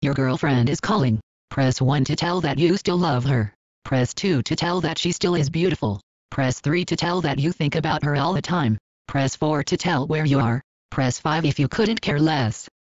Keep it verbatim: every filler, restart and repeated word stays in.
Your girlfriend is calling. Press one to tell that you still love her. Press two to tell that she still is beautiful. Press three to tell that you think about her all the time. Press four to tell where you are. Press five if you couldn't care less.